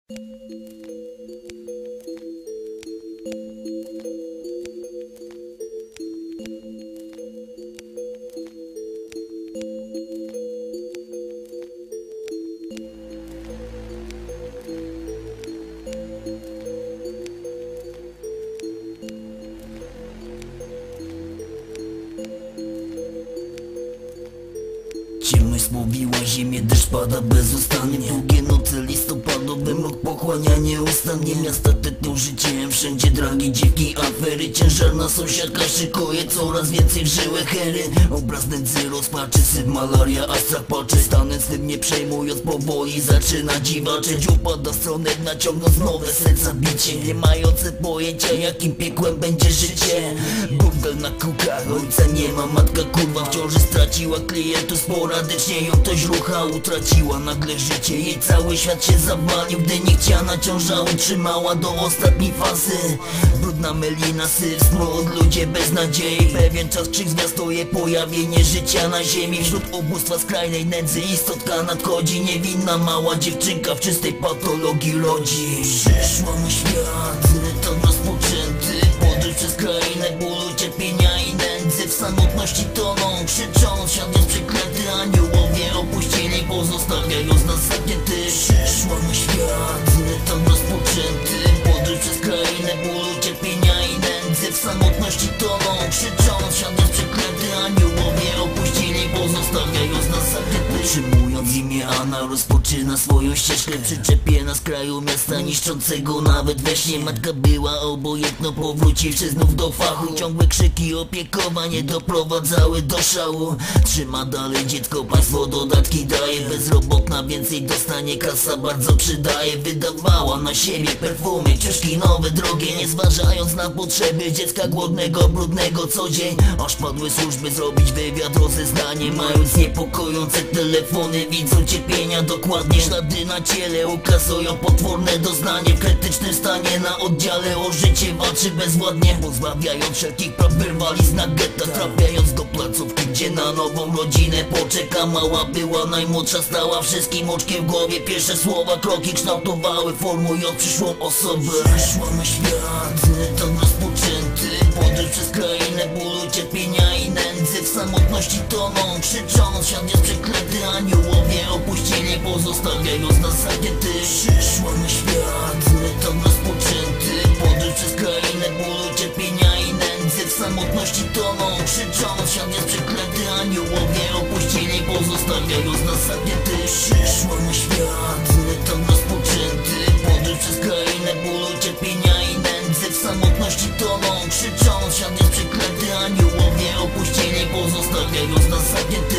Ciemność spowiła ziemię, deszcz pada bezustannie. Długie noce listopadowe, mrok pochłania nieustannie. Miasta tętnią życiem, wszędzie dragi, dziewki, afery. Ciężarna sąsiadka szykuje coraz więcej w żyłę hery. Obraz nędzy, rozpaczy, syf, malaria, a strach patrzy. Stanę swym nie przejmując, powoli zaczyna dziwaczeć. Upada w stronę, naciągnąc nowe serca bicie. Nie mające pojęcia, jakim piekłem będzie życie. Burdel na kółkach, ojca nie ma, matka kurwa w ciąży straciła klientów. Sporadycznie ją to źrócha utraciła nagle życie. Jej cały świat się zawalił, gdy niechciana ciąża utrzymała do ostatniej fazy. Brudna melina, syf, smród, ludzie bez nadziei. Pewien czas krzyk zwiastuje pojawienie życia na ziemi. Wśród ubóstwa, skrajnej nędzy istotka nadchodzi. Niewinna mała dziewczynka w czystej patologii rodzi. Przyszła na świat, rytm rozpoczęty. Podróż przez krainę bólu, cierpienia i nędzy. W samotności toną, krzycząc, świat jest przeklęty. Aniołowie opuścili, pozostawiając nas zamknięty. Przyszła na świat, rytm rozpoczęty. Podróż przez krainę bólu, cierpienia i nędzy. W samotności toną, krzycząc, świat jest przeklęty. Aniołowie opuścili, pozostawiając nas zamknięty. Utrzymując imię Anna, rozpoczyna swoją ścieżkę. Przyczepiona z kraju miasta niszczącego nawet we śnie. Matka była obojętna, powróciwszy znów do fachu. Ciągłe krzyki opiekowanie doprowadzały do szału. Trzyma dalej dziecko, państwo dodatki daje. Bezrobotna więcej dostanie, kasa bardzo przydaje. Wydawała na siebie perfumy, książki nowe, drogie. Nie zważając na potrzeby dziecka głodnego, brudnego co dzień. Aż padły służby zrobić wywiad, rozeznanie. Mając niepokojące telefony, widzą cierpienia dokładnie. Ślady na ciele ukazują potworne doznanie. W krytycznym stanie na oddziale o życie walczy bezwładnie. Pozbawiając wszelkich praw, wyrwali znak getta. Trafiając do placówki, gdzie na nową rodzinę poczeka. Mała była najmłodsza, stała wszystkim oczkiem w głowie. Pierwsze słowa, kroki kształtowały, formując przyszłą osobę. Przyszła na świat, rytm rozpoczęty. Podróż przez krainę bólu, cierpienia i nędzy. W samotności toną, krzycząc, świat jest przeklęty. Aniołowie opuścili, pozostawiając nas zamknięty. Przyszła na świat, rytm rozpoczęty. Podróż przez krainę bólu, cierpienia i nędzy. W samotności toną, krzycząc, świat jest przeklęty. Aniołowie opuścili, pozostawiając nas zamknięty. Przyszła na świat, rytm rozpoczęty. Podróż przez krainę bólu, cierpienia i nędzy. W samotności toną, krzycząc, świat jest przeklęty. Aniołowie opuścili, pozostawiając nas zamknięty.